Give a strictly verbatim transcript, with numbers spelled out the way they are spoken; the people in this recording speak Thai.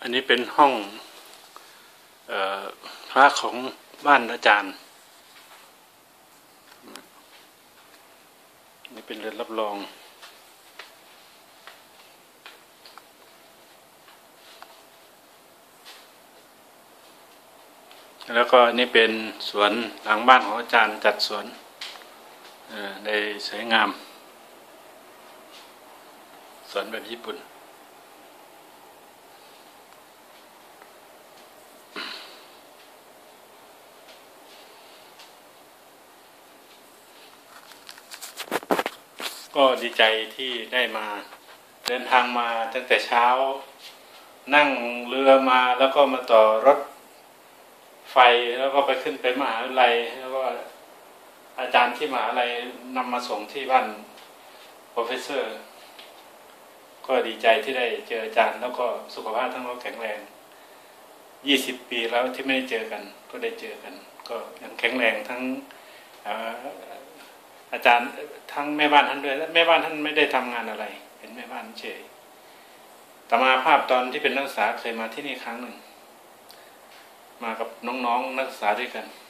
อันนี้เป็นห้องเอ่อพระของบ้านอาจารย์นี่เป็นเรือนรับรองแล้วก็นี่เป็นสวนหลังบ้านของอาจารย์จัดสวนได้สวยงามสวนแบบญี่ปุ่นก็ดีใจที่ได้มาเดินทางมาตั้งแต่เช้านั่งเรือมาแล้วก็มาต่อรถไฟแล้วก็ไปขึ้นไปมหาวิทยาลัยแล้วก็อาจารย์ที่มหาวิทยาลัยนำมาส่งที่บ้านโปรเฟสเซอร์ก็ดีใจที่ได้เจออาจารย์แล้วก็สุขภาพทั้งเราแข็งแรงยี่สิบปีแล้วที่ไม่ได้เจอกันก็ได้เจอกันก็ยังแข็งแรงทั้งอาจารย์ทั้งแม่บ้านท่านด้วยและแม่บ้านท่านไม่ได้ทำงานอะไรเป็นแม่บ้านเฉยแต่มาภาพตอนที่เป็นนักศึกษาเคยมาที่นี่ครั้งหนึ่งมากับน้องๆนักศึกษาด้วยกัน